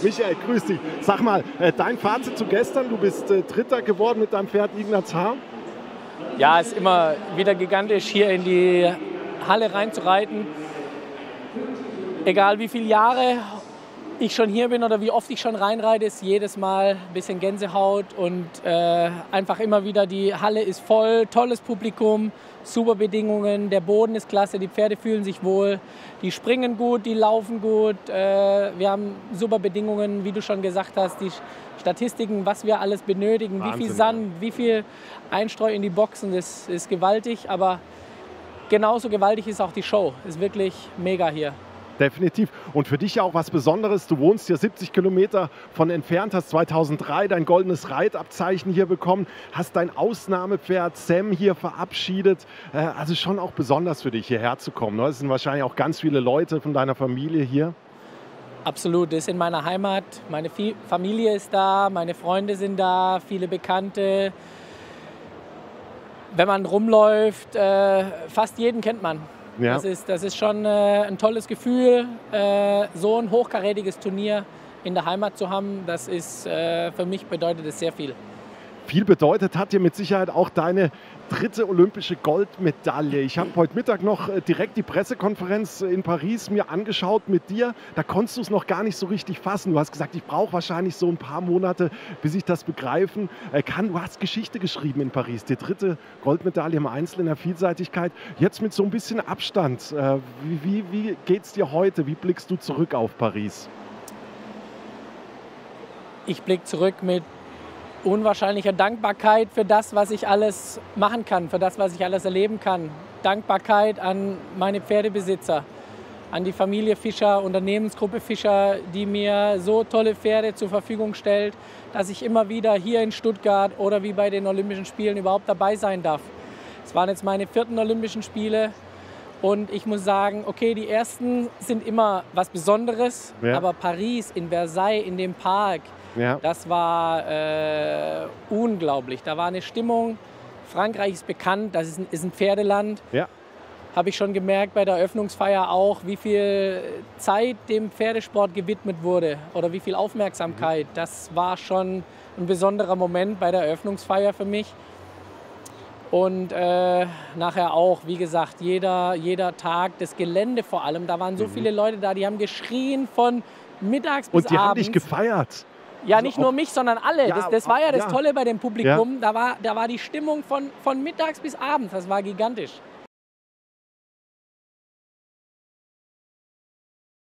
Michael, grüß dich. Sag mal, dein Fazit zu gestern, du bist Dritter geworden mit deinem Pferd Ignaz H. Ja, es ist immer wieder gigantisch, hier in die Halle reinzureiten. Egal wie viele Jahre ich schon hier bin oder wie oft ich schon reinreite, ist jedes Mal ein bisschen Gänsehaut und einfach immer wieder, die Halle ist voll, tolles Publikum, super Bedingungen, der Boden ist klasse, die Pferde fühlen sich wohl, die springen gut, die laufen gut, wir haben super Bedingungen, wie du schon gesagt hast, die Statistiken, was wir alles benötigen, Wahnsinn, wie viel Sand, wie viel Einstreu in die Boxen, das ist gewaltig, aber genauso gewaltig ist auch die Show, ist wirklich mega hier. Definitiv. Und für dich ja auch was Besonderes. Du wohnst hier 70 Kilometer von entfernt, hast 2003 dein goldenes Reitabzeichen hier bekommen, hast dein Ausnahmepferd Sam hier verabschiedet. Also schon auch besonders für dich, hierher zu kommen. Es sind wahrscheinlich auch ganz viele Leute von deiner Familie hier. Absolut, das ist in meiner Heimat. Meine Familie ist da, meine Freunde sind da, viele Bekannte. Wenn man rumläuft, fast jeden kennt man. Ja. Das ist schon ein tolles Gefühl, so ein hochkarätiges Turnier in der Heimat zu haben. Das ist, für mich bedeutet es sehr viel. Viel bedeutet hat dir mit Sicherheit auch deine dritte olympische Goldmedaille. Ich habe heute Mittag noch direkt die Pressekonferenz in Paris mir angeschaut mit dir. Da konntest du es noch gar nicht so richtig fassen. Du hast gesagt, ich brauche wahrscheinlich so ein paar Monate, bis ich das begreifen kann. Du hast Geschichte geschrieben in Paris. Die dritte Goldmedaille im Einzel in der Vielseitigkeit. Jetzt mit so ein bisschen Abstand. Wie geht es dir heute? Wie blickst du zurück auf Paris? Ich blicke zurück mit unwahrscheinlicher Dankbarkeit für das, was ich alles machen kann, für das, was ich alles erleben kann. Dankbarkeit an meine Pferdebesitzer, an die Familie Fischer, Unternehmensgruppe Fischer, die mir so tolle Pferde zur Verfügung stellt, dass ich immer wieder hier in Stuttgart oder wie bei den Olympischen Spielen überhaupt dabei sein darf. Es waren jetzt meine 4. Olympischen Spiele und ich muss sagen, okay, die ersten sind immer was Besonderes, ja. Aber Paris, in Versailles, in dem Park, ja. Das war unglaublich. Da war eine Stimmung. Frankreich ist bekannt, das ist ein Pferdeland. Ja. Habe ich schon gemerkt bei der Eröffnungsfeier auch, wie viel Zeit dem Pferdesport gewidmet wurde oder wie viel Aufmerksamkeit. Das war schon ein besonderer Moment bei der Eröffnungsfeier für mich. Und nachher auch, wie gesagt, jeder Tag, das Gelände vor allem. Da waren so viele Leute da, die haben geschrien von mittags bis abends. Und die haben dich gefeiert. Ja, nicht nur mich, sondern alle. Ja, das war ja das Tolle bei dem Publikum. Ja. Da war die Stimmung von mittags bis abends. Das war gigantisch.